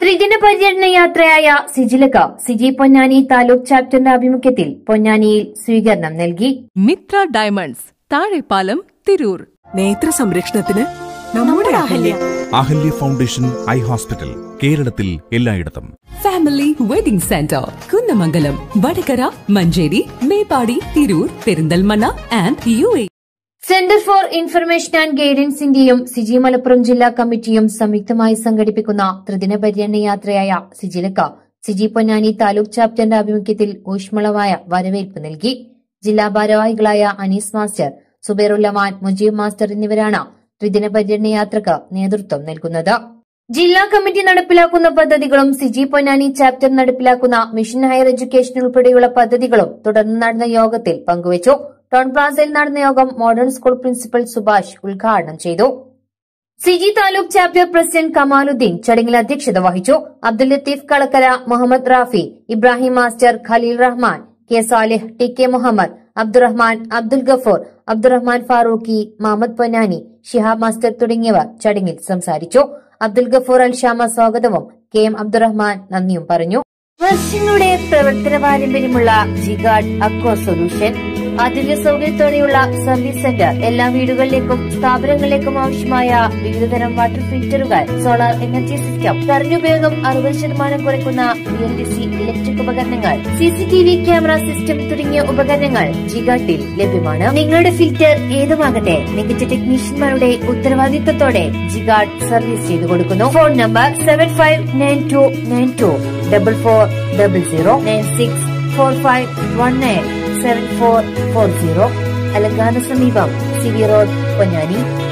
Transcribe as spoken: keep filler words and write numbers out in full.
ത്രിദിന പര്യടന യാത്രയായ സിജിലക്ക് സിജി പൊന്നാനി താലൂക്ക് ചാപ്റ്ററിന്റെ ആഭിമുഖ്യത്തിൽ പൊന്നാനിയിൽ സ്വീകരണം നൽകി. മിത്ര ഡയമണ്ട്സ്, താഴെപ്പാലം, തിരൂർ. നേത്ര സംരക്ഷണത്തിന് നമ്മുടെ Ahalya. Ahalya foundation eye hospital, കേരളത്തിൽ എല്ലായിടത്തും. Family wedding centre, Kunnamangalam, Vadakara, Manjeri, Meppadi, Tirur, Perinthalmanna and U A. Centre for information and ഗൈഡൻസിന്റെയും സിജി മലപ്പുറം ജില്ലാ കമ്മിറ്റിയും സംയുക്തമായി സംഘടിപ്പിക്കുന്ന ത്രിദിന പര്യടന യാത്രയായ സിജിലക്ക് സിജി പൊന്നാനി താലൂക്ക് ചാപ്റ്ററിന്റെ ആഭിമുഖ്യത്തിൽ ഊഷ്മളമായ വരവേൽപ്പ് നൽകി. ജില്ലാ ഭാരവാഹികളായ അനീസ് മാസ്റ്റർ, സുബൈറുല്ലമാൻ, മുജീബ് മാസ്റ്റർ എന്നിവരാണ് ത്രിദിന പര്യടന യാത്രക്ക് നേതൃത്വം നൽകുന്നത്. ജില്ലാ കമ്മിറ്റി നടപ്പിലാക്കുന്ന പദ്ധതികളും സിജി പൊന്നാനി ചാപ്റ്റർ നടപ്പിലാക്കുന്ന മിഷൻ ഹയർ എഡ്യൂക്കേഷൻ ഉൾപ്പെടെയുള്ള പദ്ധതികളും തുടർന്ന് നടന്ന യോഗത്തിൽ പങ്കുവച്ചു. ടൗൺ പ്ലാസയിൽ നടന്ന യോഗം മോഡേൺ സ്കൂൾ പ്രിൻസിപ്പൽ സുഭാഷ് ഉദ്ഘാടനം ചെയ്തു. CG taluk chapter president Kamaluddin ചടങ്ങിൽ അധ്യക്ഷത വഹിച്ചു. Abdul Latheef Kalakkara, Muhammad Rafi, Ibrahim master, Khaleel Rahman, K Salih, T K Muhammad, Abdurahman, Abdul Gafoor, Abdurahman Farooqi, Muhammad Ponnani, Shihab master തുടങ്ങിയവർ ചടങ്ങിൽ സംസാരിച്ചു. അബ്ദുൽ ഗഫൂർ അൽ ഷാമ സ്വാഗതവും കെ എം അബ്ദുറഹ്മാൻ നന്ദിയും പറഞ്ഞു. വർഷങ്ങളുടെ പ്രവർത്തന പാരമ്പര്യമുള്ള ജിഗാർഡ് അക്വ സൊല്യൂഷൻ, ആധുനിക സൗകര്യത്തോടെയുള്ള സർവീസ് സെന്റർ, എല്ലാ വീടുകളിലേക്കും സ്ഥാപനങ്ങളിലേക്കും ആവശ്യമായ വിവിധതരം വാട്ടർ ഫിൽറ്ററുകൾ, സോളാർ എനർജി സിസ്റ്റം, കറന്റ് ഉപയോഗം അറുപത് ശതമാനം കുറയ്ക്കുന്ന B L D C electric ഉപകരണങ്ങൾ, C C T V camera system തുടങ്ങിയ ഉപകരണങ്ങൾ ജിഗാർഡിൽ ലഭ്യമാണ്. നിങ്ങളുടെ ഫിൽറ്റർ ഏതുമാകട്ടെ, മികച്ച ടെക്നീഷ്യന്മാരുടെ ഉത്തരവാദിത്തത്തോടെ ജിഗാർഡ് സർവീസ് ചെയ്തു കൊടുക്കുന്നു. Phone number seven five nine two nine two double four double zero nine six four five one nine seven four four zero. അലങ്കാന സമീപം, സി വി റോഡ്, പൊന്നാനി.